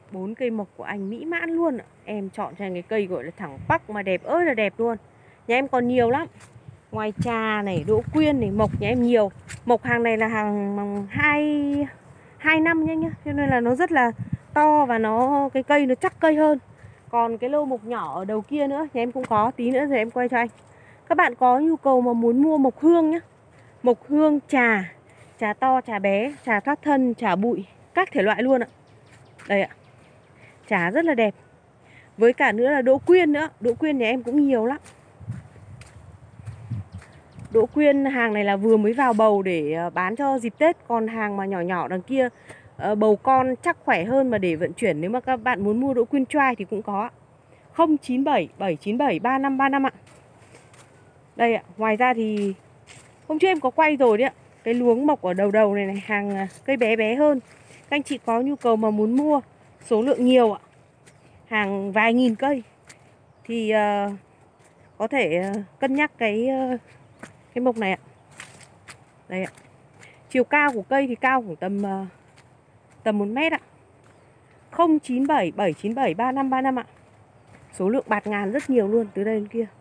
4 cây mộc của anh mỹ mãn luôn ạ. Em chọn cho anh cái cây gọi là thẳng bắc mà đẹp ơi là đẹp luôn. Nhà em còn nhiều lắm. Ngoài trà này, đỗ quyên này, mộc nhà em nhiều. Mộc hàng này là hàng 2 năm nhá, cho nên là nó rất là to và cái cây nó chắc cây hơn. Còn cái lô mộc nhỏ ở đầu kia nữa nhà em cũng có, tí nữa rồi em quay cho anh. Các bạn có nhu cầu mà muốn mua mộc hương nhá. Mộc hương trà, trà to, trà bé, trà thoát thân, trà bụi, các thể loại luôn ạ. Đây ạ. Trà rất là đẹp. Với cả nữa là đỗ quyên nữa. Đỗ quyên nhà em cũng nhiều lắm. Đỗ quyên hàng này là vừa mới vào bầu để bán cho dịp Tết. Còn hàng mà nhỏ nhỏ đằng kia bầu con chắc khỏe hơn mà để vận chuyển. Nếu mà các bạn muốn mua đỗ quyên trai thì cũng có 097 797 3535 ạ. Đây ạ. Ngoài ra thì hôm trước em có quay rồi đấy ạ. Cái luống mộc ở đầu này này, hàng cây bé bé hơn. Các anh chị có nhu cầu mà muốn mua số lượng nhiều ạ, hàng vài nghìn cây thì có thể cân nhắc cái mộc này ạ. Đây ạ. Chiều cao của cây thì cao khoảng tầm 1 mét ạ. 097 797 3535 ạ. Số lượng bạt ngàn rất nhiều luôn, từ đây đến kia.